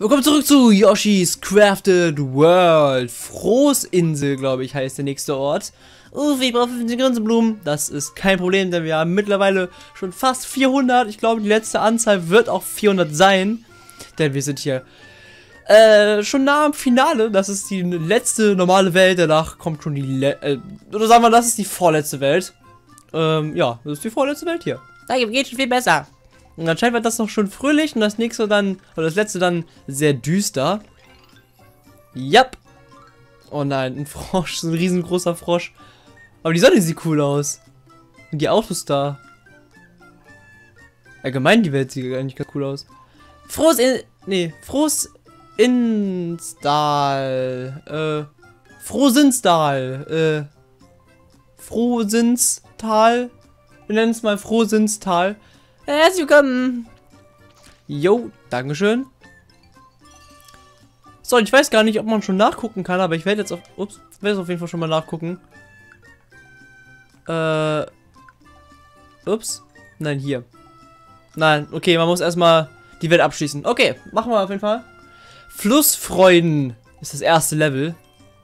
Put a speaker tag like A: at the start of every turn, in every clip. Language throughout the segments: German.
A: Willkommen zurück zu Yoshi's Crafted World. Frohsinsel, glaube ich, heißt der nächste Ort. Ich brauche 50 Grinsenblumen. Das ist kein Problem, denn wir haben mittlerweile schon fast 400. Ich glaube, die letzte Anzahl wird auch 400 sein. Denn wir sind hier schon nah am Finale. Das ist die letzte normale Welt. Danach kommt schon die oder sagen wir, das ist die vorletzte Welt. Ja, das ist die vorletzte Welt hier. Da geht schon viel besser. Und anscheinend wird das noch schon fröhlich und das nächste dann, oder das letzte dann sehr düster. Yep. Oh nein, ein Frosch, so ein riesengroßer Frosch. Aber die Sonne sieht cool aus. Und die Autos da. Allgemein die Welt sieht eigentlich ganz cool aus. Frohsinstal. Frohsinstal. Wir nennen es mal Frohsinstal. Herzlich willkommen. Jo, dankeschön. So, ich weiß gar nicht, ob man schon nachgucken kann, aber ich werde jetzt auf... Ups, ich werde auf jeden Fall schon mal nachgucken. Ups. Nein, hier. Nein, okay, man muss erstmal die Welt abschließen. Okay, machen wir auf jeden Fall. Flussfreuden ist das erste Level.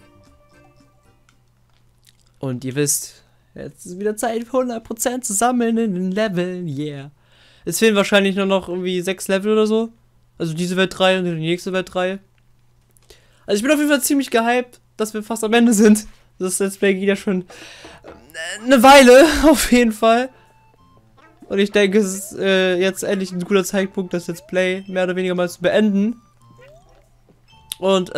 A: Und ihr wisst, jetzt ist wieder Zeit, 100% zu sammeln in den Leveln. Yeah. Es fehlen wahrscheinlich nur noch irgendwie 6 Level oder so. Also diese Welt 3 und die nächste Welt 3. Also ich bin auf jeden Fall ziemlich gehypt, dass wir fast am Ende sind. Das Let's Play geht ja schon eine Weile, auf jeden Fall. Und ich denke, es ist jetzt endlich ein guter Zeitpunkt, das Let's Play mehr oder weniger mal zu beenden. Und,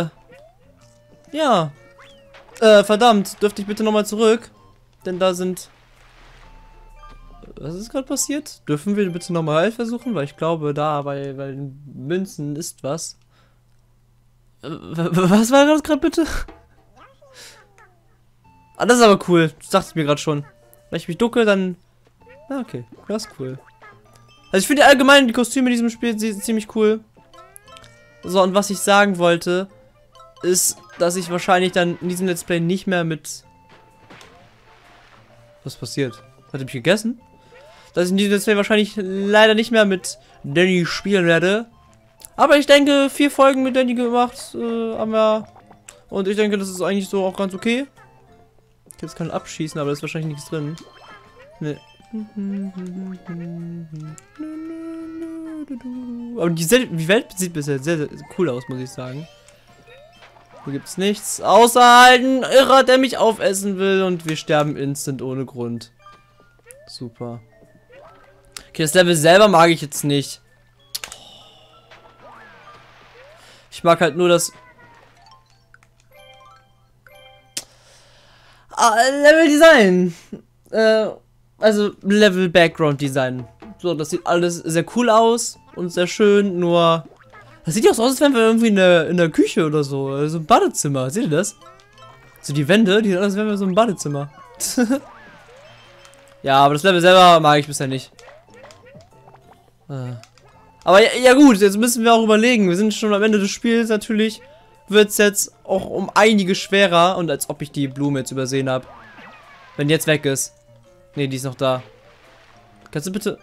A: ja. Verdammt, dürfte ich bitte nochmal zurück? Denn da sind... Was ist gerade passiert? Dürfen wir bitte nochmal versuchen? Weil ich glaube, da bei den Münzen ist was. Was war das gerade bitte? Ah, das ist aber cool. Das dachte ich mir gerade schon. Wenn ich mich ducke, dann... Ah, okay. Das ist cool. Also ich finde allgemein die Kostüme in diesem Spiel ziemlich cool. So, und was ich sagen wollte, ist, dass ich wahrscheinlich dann in diesem Let's Play nicht mehr mit... Was passiert? Hat er mich gegessen? Dass ich in diesem Let's Play wahrscheinlich leider nicht mehr mit Danny spielen werde. Aber ich denke, 4 Folgen mit Danny gemacht haben wir. Und ich denke, das ist eigentlich so auch ganz okay. Jetzt kann abschießen, aber da ist wahrscheinlich nichts drin. Nee. Aber die Welt sieht bisher sehr, sehr cool aus, muss ich sagen. Hier gibt's nichts. Außer halt ein Irrer, der mich aufessen will. Und wir sterben instant ohne Grund. Super. Okay, das Level selber mag ich jetzt nicht. Ich mag halt nur das... Level Design. Also Level Background Design. So, das sieht alles sehr cool aus und sehr schön, nur... Das sieht ja auch so aus, als wären wir irgendwie in der Küche oder so. Also im Badezimmer. Seht ihr das? So die Wände, die sehen aus, als wären wir so im Badezimmer. Ja, aber das Level selber mag ich bisher nicht. Aber ja gut, jetzt müssen wir auch überlegen. Wir sind schon am Ende des Spiels natürlich. Wird es jetzt auch um einige schwerer. Und als ob ich die Blume jetzt übersehen habe. Wenn die jetzt weg ist. Ne, die ist noch da. Kannst du bitte...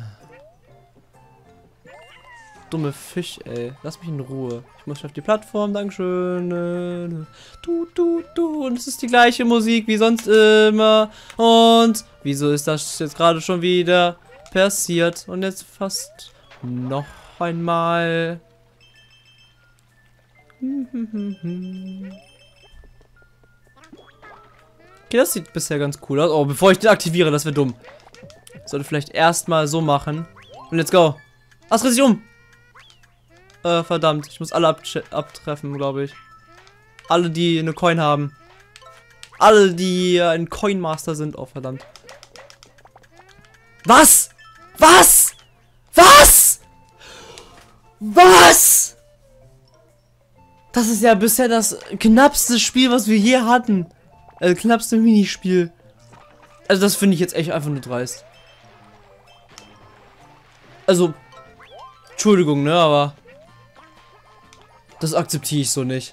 A: Dumme Fisch, ey. Lass mich in Ruhe. Ich muss auf die Plattform, dankeschön. Und es ist die gleiche Musik wie sonst immer. Und wieso ist das jetzt gerade schon wieder passiert? Und jetzt fast noch einmal. Okay, das sieht bisher ganz cool aus. Oh, bevor ich den aktiviere, das wäre dumm. Sollte vielleicht erstmal so machen. Und let's go. Ach, dreh sich um. Verdammt. Ich muss alle abtreffen, glaube ich. Alle, die eine Coin haben. Alle, die ein Coin Master sind. Oh, verdammt. Was? Was? Was? Was? Das ist ja bisher das knappste Spiel, was wir je hatten. Knappste Minispiel. Also das finde ich jetzt echt einfach nur dreist. Also, Entschuldigung, ne, aber das akzeptiere ich so nicht.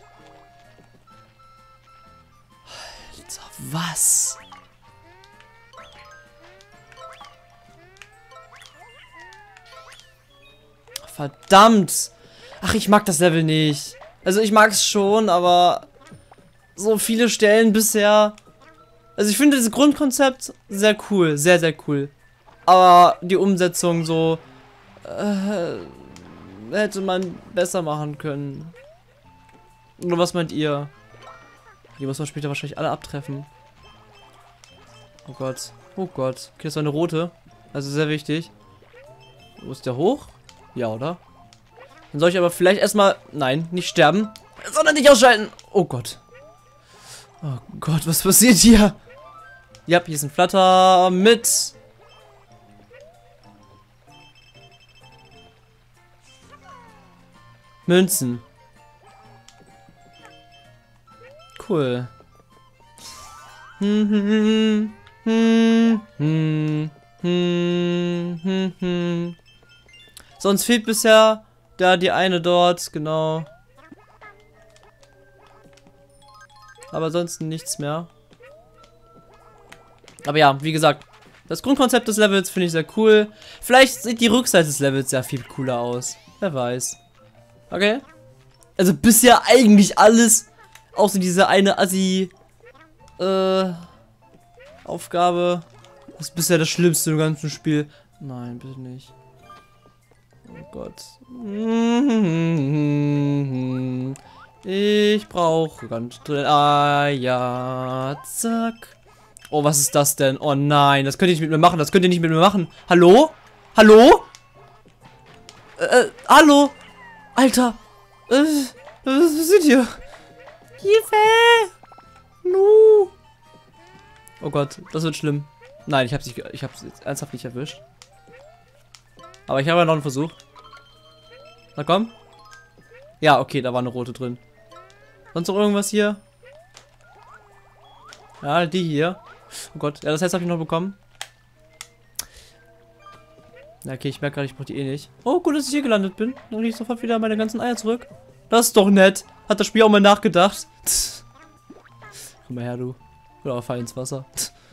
A: Alter, was? Verdammt! Ach, ich mag das Level nicht. Also ich mag es schon, aber so viele Stellen bisher. Also ich finde das Grundkonzept sehr cool, sehr, sehr cool. Aber die Umsetzung so hätte man besser machen können. Oder was meint ihr? Die muss man später wahrscheinlich alle abtreffen. Oh Gott. Oh Gott. Okay, das war eine rote. Also sehr wichtig. Wo ist der hoch? Ja, oder? Dann soll ich aber vielleicht erstmal... Nein, nicht sterben. Sondern nicht ausschalten. Oh Gott. Oh Gott, was passiert hier? Ja, hier ist ein Flatter mit... Münzen. Cool. Sonst fehlt bisher da die eine dort, genau. Aber ansonsten nichts mehr. Aber ja, wie gesagt, das Grundkonzept des Levels finde ich sehr cool. Vielleicht sieht die Rückseite des Levels sehr viel cooler aus. Wer weiß. Okay. Also bisher eigentlich alles, außer diese eine Assi Aufgabe. Das ist bisher das Schlimmste im ganzen Spiel. Nein, bitte nicht. Oh Gott. Ich brauche ganz drin. Ah ja, zack. Oh, was ist das denn? Oh nein, das könnt ihr nicht mit mir machen. Das könnt ihr nicht mit mir machen. Hallo? Hallo? Hallo? Alter. Was ist hier? Hilfe! No. Oh Gott, das wird schlimm. Nein, ich hab's jetzt ernsthaft nicht erwischt. Aber ich habe ja noch einen Versuch. Na komm. Ja, okay, da war eine rote drin. Sonst noch irgendwas hier? Ja, die hier. Oh Gott, ja, das heißt, habe ich noch bekommen. Ja, okay, ich merke gerade, ich brauche die eh nicht. Oh, gut, dass ich hier gelandet bin. Dann kriege ich sofort wieder meine ganzen Eier zurück. Das ist doch nett. Hat das Spiel auch mal nachgedacht. Komm mal her, du. Oder fall ins Wasser.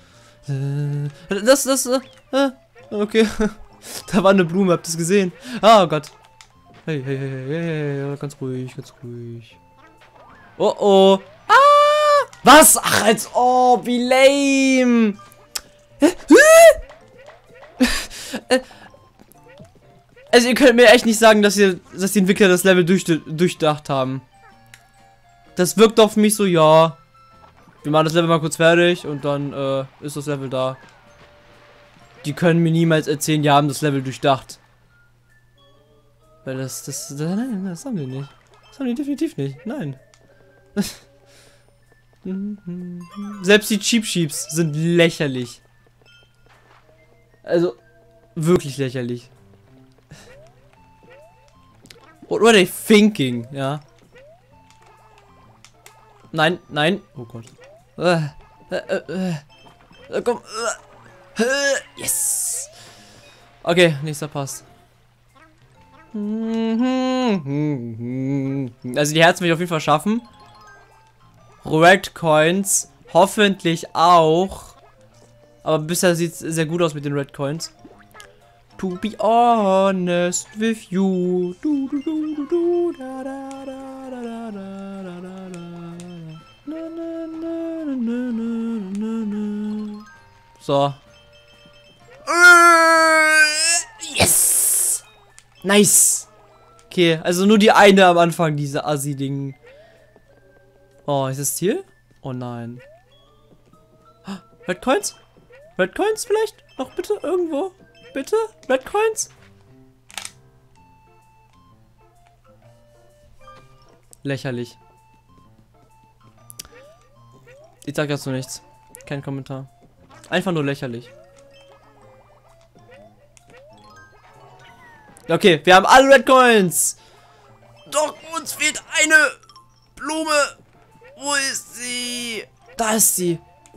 A: Okay. Da war eine Blume, habt ihr es gesehen? Ah, oh Gott. Hey, hey, hey, hey, hey, ganz ruhig, ganz ruhig. Oh, oh. Ah! Was? Ach, als ob, wie lame. Also, ihr könnt mir echt nicht sagen, dass die Entwickler das Level durchdacht haben. Das wirkt auf mich so, ja. Wir machen das Level mal kurz fertig und dann ist das Level da. Die können mir niemals erzählen, die haben das Level durchdacht. Weil nein, das haben die nicht. Das haben die definitiv nicht. Nein. Selbst die Cheap Sheeps sind lächerlich. Also, wirklich lächerlich. What were they thinking? Ja. Nein, nein. Oh Gott. Komm. Yes. Okay, nächster Pass. Also die Herzen will ich auf jeden Fall schaffen. Red Coins hoffentlich auch. Aber bisher sieht es sehr gut aus mit den Red Coins. To be honest with you. So. Yes! Nice! Okay, also nur die eine am Anfang, diese Assi-Ding. Oh, ist das Ziel? Oh nein. Red Coins? Red Coins vielleicht? Noch bitte irgendwo? Bitte? Red Coins? Lächerlich. Ich sag dazu nichts. Kein Kommentar. Einfach nur lächerlich. Okay, wir haben alle Red Coins. Doch uns fehlt eine Blume. Wo ist sie? Da ist sie.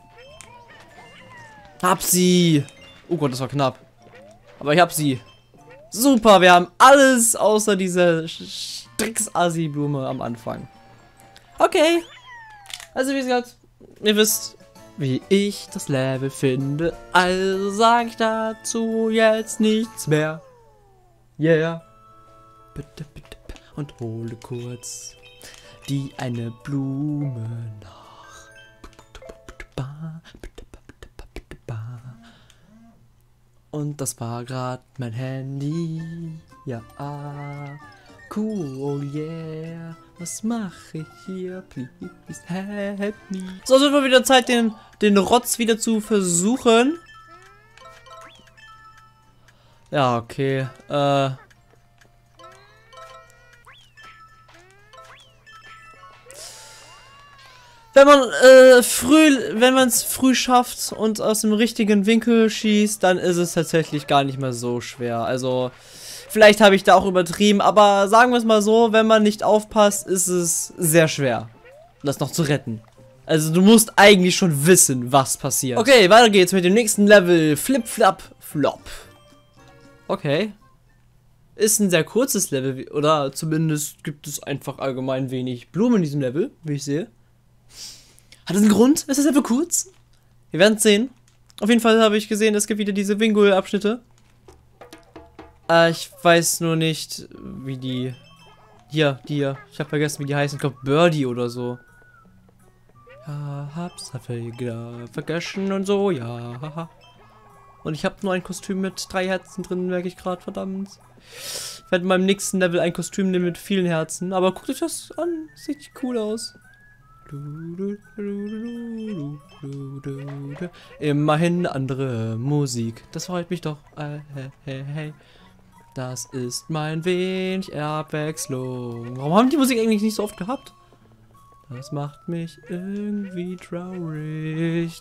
A: Hab sie. Oh Gott, das war knapp. Aber ich hab sie. Super, wir haben alles außer diese Strix-Assi-Blume am Anfang. Okay. Also wie gesagt, ihr wisst, wie ich das Level finde. Also sage ich dazu jetzt nichts mehr. Yeah. Bitte, bitte. und hole kurz die eine Blume nach. Und das war gerade mein Handy. Ja, cool, oh yeah. Was mache ich hier? Please help me. So, es wird mal wieder Zeit, den Rotz wieder zu versuchen. Ja, okay. Wenn man es früh schafft und aus dem richtigen Winkel schießt, dann ist es tatsächlich gar nicht mehr so schwer. Also, vielleicht habe ich da auch übertrieben, aber sagen wir es mal so, wenn man nicht aufpasst, ist es sehr schwer, das noch zu retten. Also, du musst eigentlich schon wissen, was passiert. Okay, weiter geht's mit dem nächsten Level. Flip, Flap, Flop. Okay. Ist ein sehr kurzes Level, oder zumindest gibt es einfach allgemein wenig Blumen in diesem Level, wie ich sehe. Hat das einen Grund? Ist das einfach kurz? Wir werden es sehen. Auf jeden Fall habe ich gesehen, es gibt wieder diese Wingull-Abschnitte. Ich weiß nur nicht, wie die... Hier. Ich habe vergessen, wie die heißen. Ich glaube, Birdie oder so. Ja, hab's vergessen und so, ja. Und ich habe nur ein Kostüm mit 3 Herzen drin, merke ich gerade, verdammt. Ich werde in meinem nächsten Level ein Kostüm nehmen mit vielen Herzen. Aber guckt euch das an. Sieht cool aus. Immerhin andere Musik. Das freut mich doch. Hey. Das ist mein wenig Abwechslung. Warum haben die Musik eigentlich nicht so oft gehabt? Das macht mich irgendwie traurig.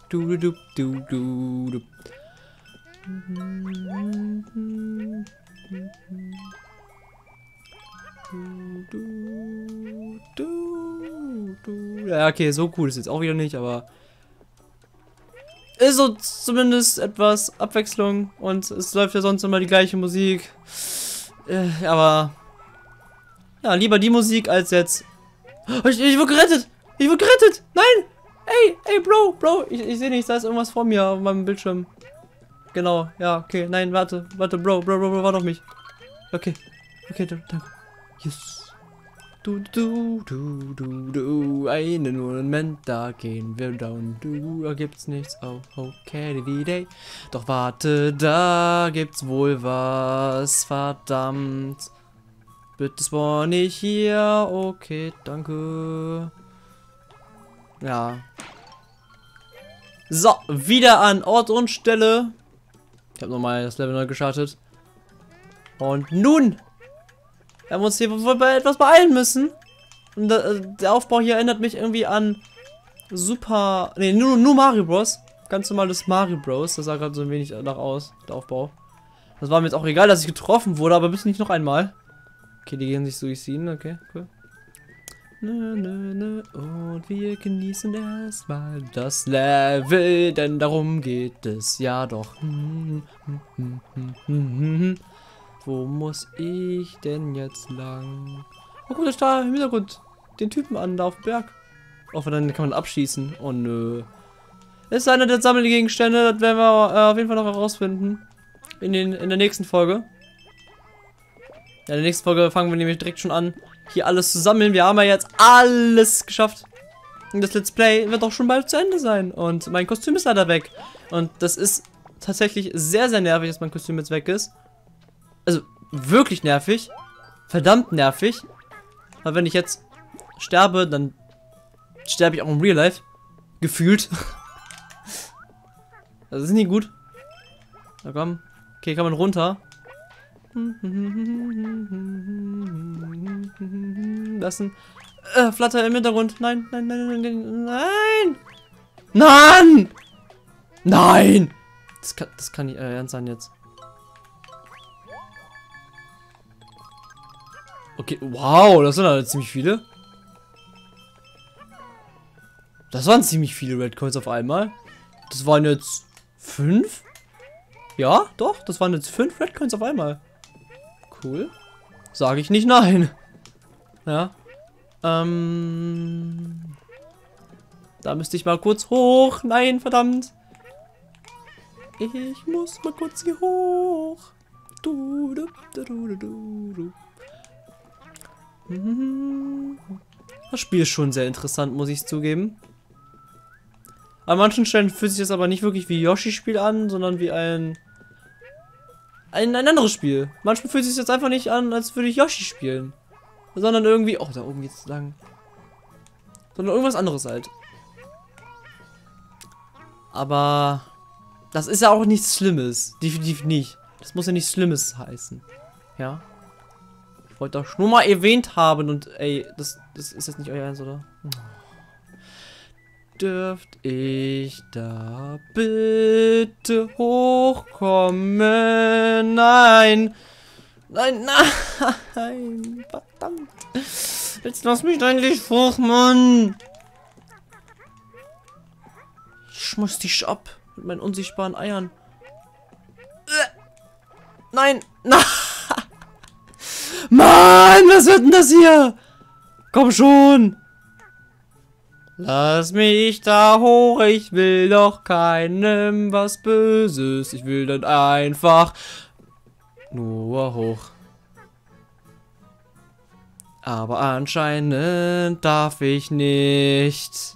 A: Ja, okay, so cool ist jetzt auch wieder nicht, aber ist so zumindest etwas Abwechslung und es läuft ja sonst immer die gleiche Musik. Aber ja, lieber die Musik als jetzt. Ich wurde gerettet! Ich wurde gerettet! Nein! Ey, Bro! Ich sehe nichts, da ist irgendwas vor mir auf meinem Bildschirm. Genau, ja, okay, nein, warte, Bro, warte auf mich. Okay, danke. Yes. Einen Moment, da gehen wir down. Da gibt's nichts. Oh, okay, die Day. Doch warte, da gibt's wohl was. Verdammt. Bitte spawn ich hier. Okay, danke. Ja. So, wieder an Ort und Stelle. Ich habe nochmal das Level neu gestartet. Und nun wir haben uns hier bei etwas beeilen müssen. Und der Aufbau hier erinnert mich irgendwie an nur Mario Bros. Ganz normales Mario Bros. Das sah gerade so ein wenig danach aus, der Aufbau. Das war mir jetzt auch egal, dass ich getroffen wurde, aber bitte nicht noch einmal. Okay, die gehen sich suiziden, okay, cool. Und wir genießen erstmal das Level, denn darum geht es ja doch. Wo muss ich denn jetzt lang? Oh, guck da im Hintergrund den Typen an, da auf dem Berg. Auch dann kann man abschießen. Oh nö. Das ist einer der Sammelgegenstände, das werden wir auf jeden Fall noch herausfinden. In der nächsten Folge. Ja, in der nächsten Folge fangen wir nämlich direkt schon an, hier alles zu sammeln. Wir haben ja jetzt alles geschafft. Und das Let's Play wird auch schon bald zu Ende sein. Und mein Kostüm ist leider weg. Und das ist tatsächlich sehr, sehr nervig, dass mein Kostüm jetzt weg ist. Also, wirklich nervig. Verdammt nervig. Weil wenn ich jetzt sterbe, dann sterbe ich auch im Real Life. Gefühlt. Das ist nicht gut. Na komm. Okay, kann man runter. Lassen. Flatter im Hintergrund. Nein. Nein! Das kann nicht ernst sein jetzt. Okay, wow, das sind halt ziemlich viele. Das waren ziemlich viele Red Coins auf einmal. Das waren jetzt 5? Ja, doch, das waren jetzt 5 Red Coins auf einmal. Cool. Sage ich nicht nein. Ja. Da müsste ich mal kurz hoch. Nein, verdammt. Ich muss mal kurz hier hoch. Das Spiel ist schon sehr interessant, muss ich zugeben. An manchen Stellen fühlt sich das aber nicht wirklich wie Yoshi-Spiel an, sondern wie ein anderes Spiel. Manchmal fühlt sich das jetzt einfach nicht an, als würde ich Yoshi spielen. Sondern irgendwie, oh, da oben geht's lang. Sondern irgendwas anderes halt. Aber das ist ja auch nichts Schlimmes. Definitiv nicht. Das muss ja nichts Schlimmes heißen. Ja. Ich wollte doch nur mal erwähnt haben und ey, das ist jetzt nicht euer Ernst, oder? Dürft ich da bitte hochkommen? Nein! Nein, nein! Verdammt! Jetzt lass mich endlich hoch, Mann! Ich schmeiß dich ab mit meinen unsichtbaren Eiern. Nein! Nein! Mann, was wird denn das hier? Komm schon! Lass mich da hoch, ich will doch keinem was Böses. Ich will dann einfach nur hoch. Aber anscheinend darf ich nicht.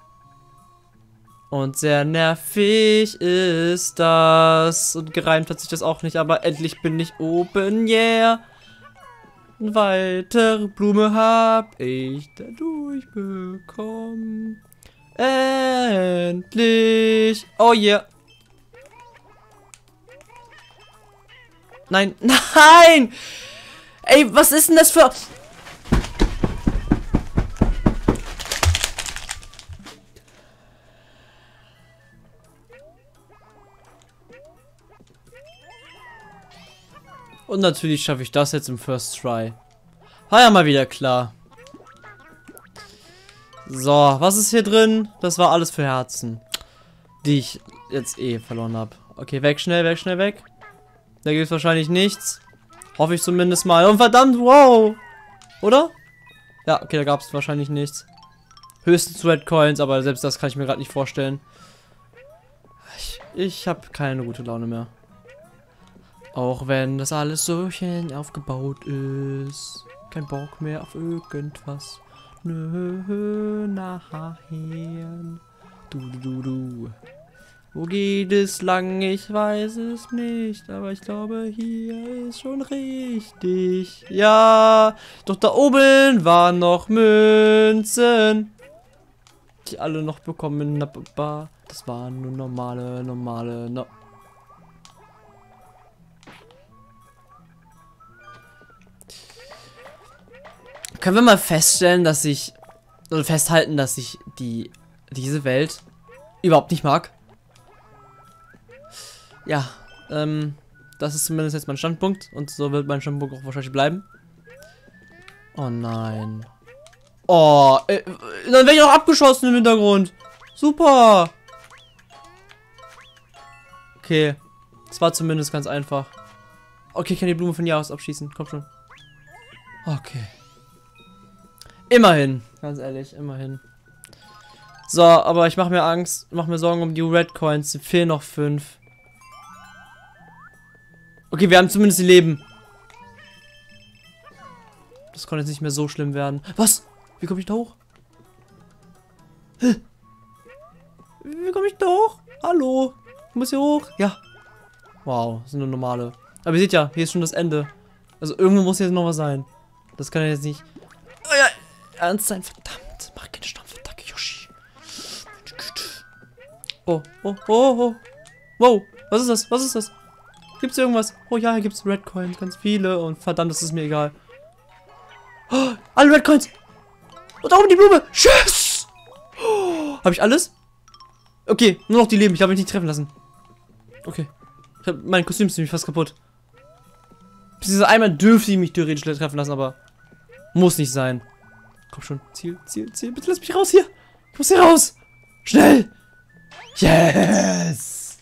A: Und sehr nervig ist das. Und gereimt hat sich das auch nicht, aber endlich bin ich oben, yeah. Eine weitere Blume hab ich dadurch bekommen. Endlich. Oh yeah. Nein, nein! Ey, was ist denn das für... Und natürlich schaffe ich das jetzt im First Try. War ja mal wieder klar. So, was ist hier drin? Das war alles für Herzen. Die ich jetzt eh verloren habe. Okay, weg, schnell, weg, schnell, weg. Da gibt es wahrscheinlich nichts. Hoffe ich zumindest mal. Und verdammt, wow. Oder? Ja, okay, da gab es wahrscheinlich nichts. Höchstens Red Coins, aber selbst das kann ich mir gerade nicht vorstellen. Ich habe keine gute Laune mehr. Auch wenn das alles so schön aufgebaut ist. Kein Bock mehr auf irgendwas. Nö, nachher. Du. Wo geht es lang? Ich weiß es nicht. Aber ich glaube, hier ist schon richtig. Ja, doch da oben waren noch Münzen. Die alle noch bekommen. Das waren nur normale. Können wir mal feststellen, dass ich... Oder festhalten, dass ich diese Welt überhaupt nicht mag? Ja, das ist zumindest jetzt mein Standpunkt. Und so wird mein Standpunkt auch wahrscheinlich bleiben. Oh nein. Oh, dann werde ich auch abgeschossen im Hintergrund. Super. Okay. Das war zumindest ganz einfach. Okay, ich kann die Blume von hier aus abschießen. Komm schon. Okay. Immerhin. Ganz ehrlich, immerhin. So, aber ich mache mir Angst. Mache mir Sorgen um die Red Coins. Fehlen noch 5. Okay, wir haben zumindest die Leben. Das kann jetzt nicht mehr so schlimm werden. Was? Wie komme ich da hoch? Hä? Wie komme ich da hoch? Hallo? Ich muss hier hoch? Ja. Wow, das sind nur normale. Aber ihr seht ja, hier ist schon das Ende. Also irgendwo muss jetzt noch was sein. Das kann ja jetzt nicht... Oh ja, ernst sein, verdammt. Mach keine Stampfattacke, Yoshi. Meine Güte. Oh. Wow, was ist das? Was ist das? Gibt's hier irgendwas? Oh ja, hier gibt's Red Coins, ganz viele. Und verdammt, das ist mir egal. Oh, alle Red Coins. Und da oben die Blume. Tschüss. Oh, habe ich alles? Okay, nur noch die Leben. Ich habe mich nicht treffen lassen. Okay. Mein Kostüm ist nämlich fast kaputt. Beziehungsweise einmal dürfte ich mich theoretisch treffen lassen, aber muss nicht sein. Komm schon. Ziel. Bitte lass mich raus hier. Ich muss hier raus. Schnell. Yes.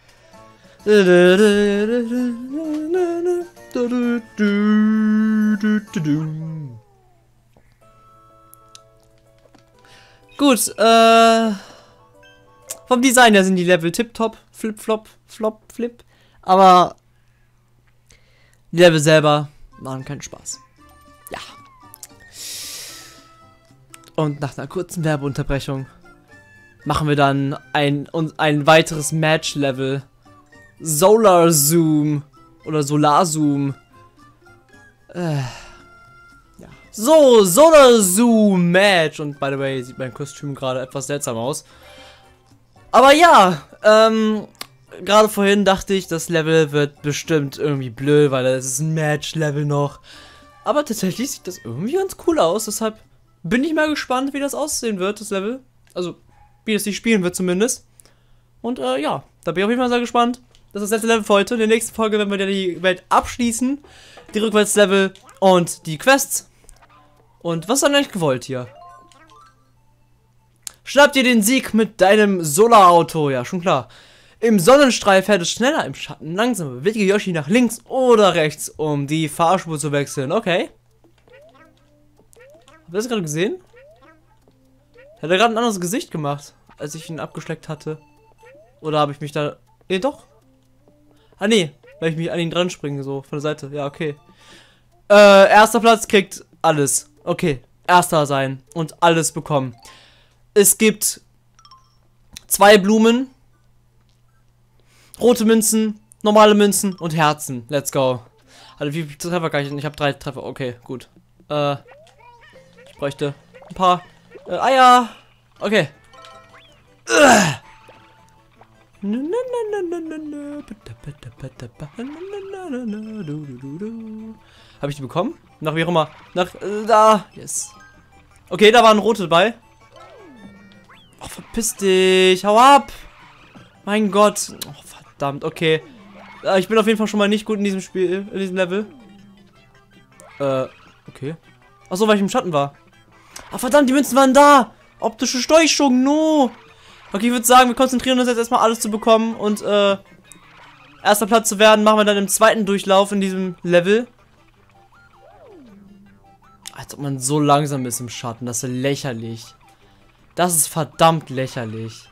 A: Gut, vom Design her sind die Level tipptopp, flip. Aber die Level selber machen keinen Spaß. Ja. Und nach einer kurzen Werbeunterbrechung machen wir dann ein weiteres Match-Level. Solar Zoom. Oder Solar Zoom. Ja. So, Solar Zoom Match. Und by the way, sieht mein Kostüm gerade etwas seltsam aus. Aber ja, gerade vorhin dachte ich, das Level wird bestimmt irgendwie blöd, weil es ist ein Match-Level noch. Aber tatsächlich sieht das irgendwie ganz cool aus. Deshalb bin ich mal gespannt, wie das aussehen wird, das Level. Also, wie es sich spielen wird zumindest. Und ja, da bin ich auf jeden Fall sehr gespannt. Das ist das letzte Level für heute. In der nächsten Folge werden wir dann die Welt abschließen. Die Rückwärtslevel und die Quests. Und was ist dann eigentlich gewollt hier? Schnapp dir den Sieg mit deinem Solarauto. Ja, schon klar. Im Sonnenstrahl fährt es schneller, im Schatten langsamer. Bewege Yoshi nach links oder rechts, um die Fahrspur zu wechseln. Okay. Habt ihr das gerade gesehen? Hat er gerade ein anderes Gesicht gemacht, als ich ihn abgeschleckt hatte? Oder habe ich mich da... Nee, doch. Ah, nee. Weil ich mich an ihn dran springe, so von der Seite. Ja, okay. Erster Platz kriegt alles. Okay. Erster sein und alles bekommen. Es gibt 2 Blumen, rote Münzen, normale Münzen und Herzen. Let's go. Also wie viele Treffer kann ich denn? Ich habe 3 Treffer. Okay, gut. Ich bräuchte ein paar Eier. Okay. Habe ich die bekommen? Nach wie auch immer. Nach da. Yes. Okay, da waren rote dabei. Oh, verpiss dich. Hau ab. Mein Gott. Oh, verdammt. Okay. Ich bin auf jeden Fall schon mal nicht gut in diesem Spiel, in diesem Level. Okay. Achso, weil ich im Schatten war. Ah, verdammt, die Münzen waren da. Optische Täuschung, no. Okay, ich würde sagen, wir konzentrieren uns jetzt erstmal alles zu bekommen und, erster Platz zu werden, machen wir dann im zweiten Durchlauf in diesem Level. Als ob man so langsam ist im Schatten, das ist lächerlich. Das ist verdammt lächerlich.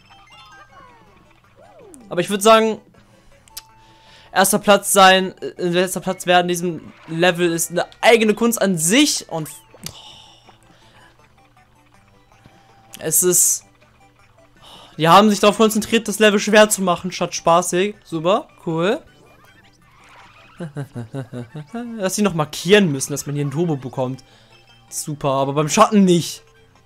A: Aber ich würde sagen, erster Platz sein, letzter Platz werden in diesem Level ist eine eigene Kunst an sich und es ist... Die haben sich darauf konzentriert, das Level schwer zu machen, statt spaßig. Super, cool. Dass sie noch markieren müssen, dass man hier ein Turbo bekommt. Super, aber beim Schatten nicht.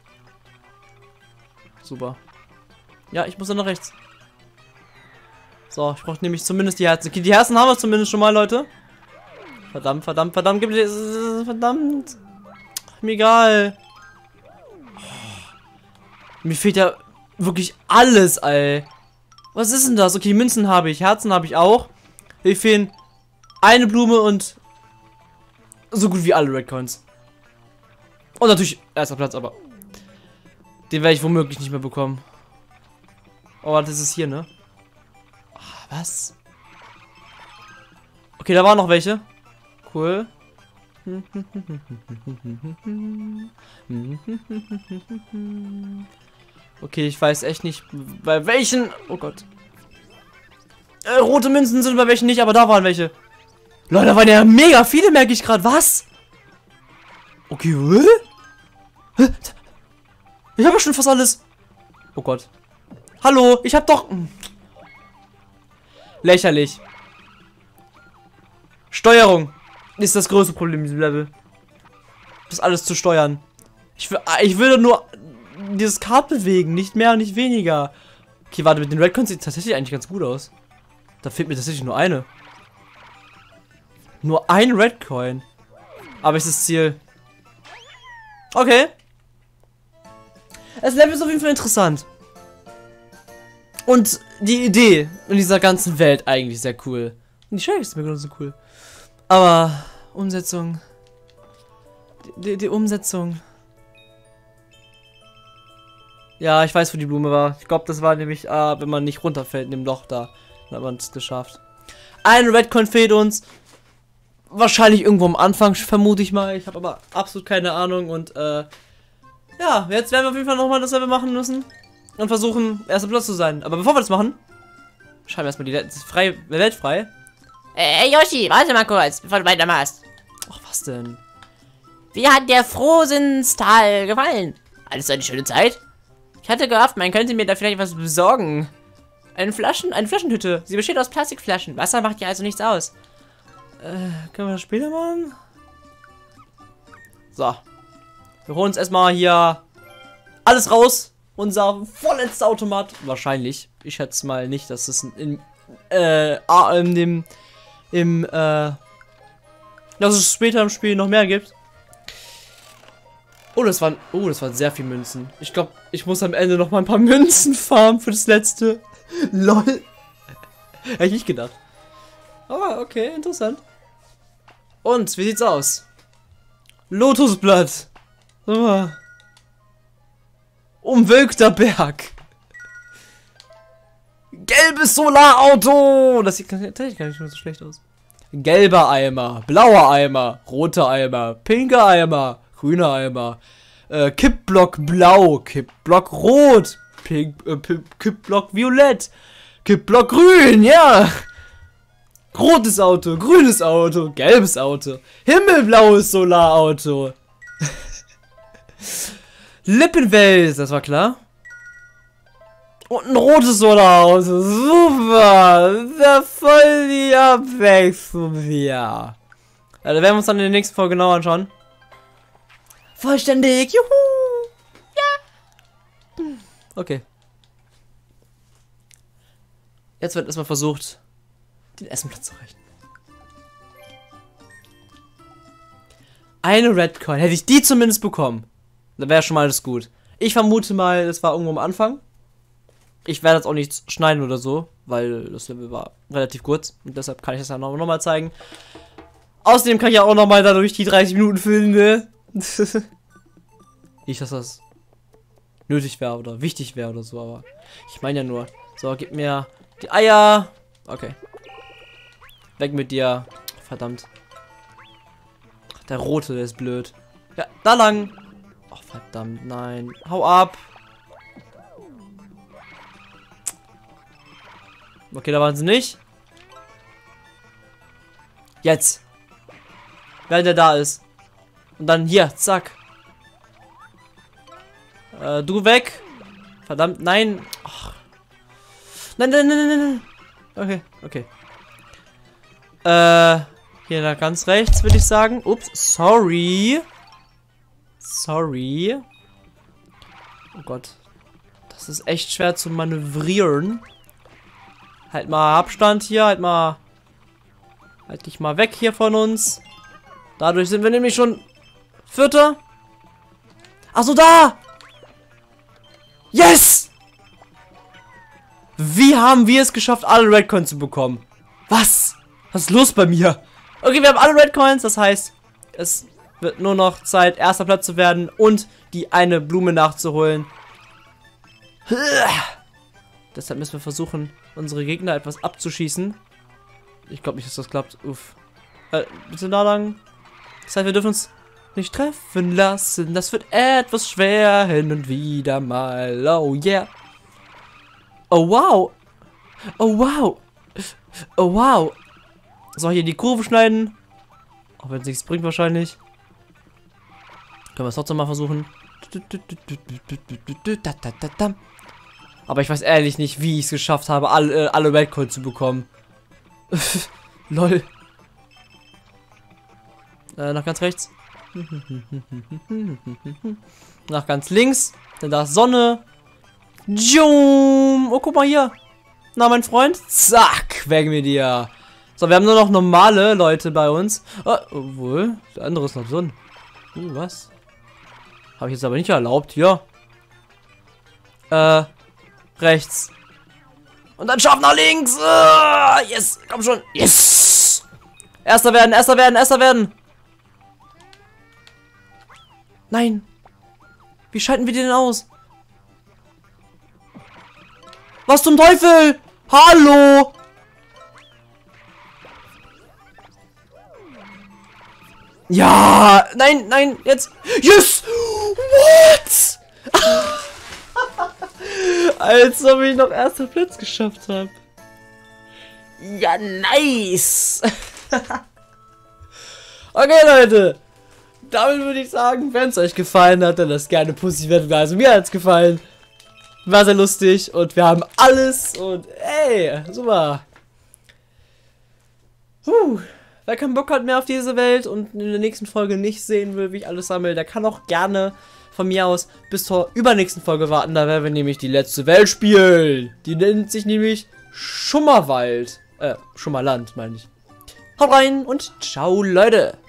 A: Super. Ja, ich muss dann nach rechts. So, ich brauche nämlich zumindest die Herzen. Okay, die Herzen haben wir zumindest schon mal, Leute. Verdammt, verdammt, verdammt. Verdammt. Mir egal. Mir fehlt ja wirklich alles, ey. Was ist denn das? Okay, Münzen habe ich, Herzen habe ich auch. Mir fehlen eine Blume und so gut wie alle Red Coins. Und natürlich erster Platz, aber den werde ich womöglich nicht mehr bekommen. Oh, das ist hier, ne? Oh, was? Okay, da waren noch welche. Cool. Okay, ich weiß echt nicht, bei welchen... Oh Gott. Rote Münzen sind bei welchen nicht, aber da waren welche. Leute, da waren ja mega viele, merke ich gerade. Was? Okay, hä? Ich habe schon fast alles. Oh Gott. Hallo, ich habe doch... Lächerlich. Steuerung ist das größte Problem in diesem Level. Das alles zu steuern. Ich will nur dieses Kart bewegen, nicht mehr und nicht weniger. Okay, warte, mit den Red Coins sieht tatsächlich eigentlich ganz gut aus. Da fehlt mir tatsächlich nur eine. Nur ein Red Coin. Aber ist das Ziel. Okay. Das Level ist auf jeden Fall interessant. Und die Idee in dieser ganzen Welt eigentlich sehr cool. Und die Steuerung ist mir genauso cool. Aber Umsetzung. Die Umsetzung. Ja, ich weiß, wo die Blume war. Ich glaube, das war nämlich, wenn man nicht runterfällt in dem Loch da. Dann hat man es geschafft. Ein Redcoin fehlt uns. Wahrscheinlich irgendwo am Anfang, vermute ich mal. Ich habe aber absolut keine Ahnung. Und, ja, jetzt werden wir auf jeden Fall nochmal das Level machen müssen. Und versuchen, erster Platz zu sein. Aber bevor wir das machen, schreiben wir erstmal die Welt frei.
B: Hey Yoshi, warte mal kurz, bevor du weitermachst.
A: Ach, was denn?
B: Wie hat der Frohsinnstal gefallen? Alles eine schöne Zeit? Ich hatte gehofft, man könnte mir da vielleicht was besorgen. Eine Flaschenhütte. Sie besteht aus Plastikflaschen. Wasser macht ja also nichts aus.
A: Können wir das später machen? So. Wir holen uns erstmal hier alles raus. Unser vorletzter Automat. Wahrscheinlich. Ich schätze mal nicht, dass es dass es später im Spiel noch mehr gibt. Oh, das waren sehr viele Münzen. Ich glaube, ich muss am Ende noch mal ein paar Münzen farmen für das letzte. LOL. Hätte ich nicht gedacht. Aber okay, interessant. Und, wie sieht's aus? Lotusblatt. Umwölkter Berg. Gelbes Solarauto. Das sieht tatsächlich gar nicht so schlecht aus. Gelber Eimer, blauer Eimer, roter Eimer, pinker Eimer, grüner Eimer, Kippblock blau, Kippblock rot, Kippblock violett, Kippblock grün, ja. Rotes Auto, grünes Auto, gelbes Auto, himmelblaues Solarauto. Lippenwels, das war klar. Und ein rotes Solarauto, super, da voll die Abwechslung, ja. Da werden wir uns dann in der nächsten Folge genau anschauen. Vollständig, juhu, ja. Okay. Jetzt wird erstmal versucht, den Essenplatz zu erreichen. Eine Red Coin, hätte ich die zumindest bekommen, dann wäre schon mal alles gut. Ich vermute mal, das war irgendwo am Anfang. Ich werde jetzt auch nichts schneiden oder so, weil das Level war relativ kurz. Und deshalb kann ich das ja noch mal zeigen. Außerdem kann ich ja auch noch mal dadurch die 30 Minuten filmen, ne? Nicht, dass das nötig wäre oder wichtig wäre oder so, aber ich meine ja nur. So, gib mir die Eier. Okay. Weg mit dir. Verdammt. Der rote, der ist blöd. Ja, da lang. Ach, verdammt, nein. Hau ab. Okay, da waren sie nicht. Jetzt. Während der da ist. Und dann hier, zack. Du weg. Verdammt, nein. Ach. Nein, nein, nein, nein, nein. Okay, okay. Hier da ganz rechts, würde ich sagen. Ups, sorry. Sorry. Oh Gott. Das ist echt schwer zu manövrieren. Halt mal Abstand hier, halt dich mal weg hier von uns. Dadurch sind wir nämlich schon Vierter. Achso, da! Yes! Wie haben wir es geschafft, alle Red Coins zu bekommen? Was? Was ist los bei mir? Okay, wir haben alle Red Coins, das heißt, es wird nur noch Zeit, erster Platz zu werden und die eine Blume nachzuholen. Deshalb müssen wir versuchen, unsere Gegner etwas abzuschießen. Ich glaube nicht, dass das klappt. Uff. Bitte da lang. Das heißt, wir dürfen uns nicht treffen lassen. Das wird etwas schwer hin und wieder mal. Oh yeah. Oh wow. Oh wow. Oh wow. So, hier die Kurve schneiden. Auch wenn es nichts bringt wahrscheinlich. Können wir es trotzdem mal versuchen. Aber ich weiß ehrlich nicht, wie ich es geschafft habe, alle Red Coins zu bekommen. Lol. Nach ganz rechts. Nach ganz links. Denn da ist Sonne. Jum. Oh, guck mal hier. Na, mein Freund. Zack. Weg mit dir. So, wir haben nur noch normale Leute bei uns. Oh, obwohl, der andere ist noch drin. Was? Habe ich jetzt aber nicht erlaubt. Hier. Rechts. Und dann scharf nach links. Yes. Komm schon. Yes. Erster werden, erster werden, erster werden. Nein. Wie schalten wir die denn aus? Was zum Teufel? Hallo. Ja. Nein, nein. Jetzt. Yes. What? Als ob ich noch erster Platz geschafft habe. Ja, nice. Okay, Leute. damit würde ich sagen, wenn es euch gefallen hat, dann lasst gerne positiv. Also mir hat es gefallen. War sehr lustig und wir haben alles und ey, super. Wer keinen Bock hat mehr auf diese Welt und in der nächsten Folge nicht sehen will, wie ich alles sammle, der kann auch gerne von mir aus bis zur übernächsten Folge warten. Da werden wir nämlich die letzte Welt spielen. Die nennt sich nämlich Schummerwald. Schummerland, meine ich. Haut rein und ciao, Leute.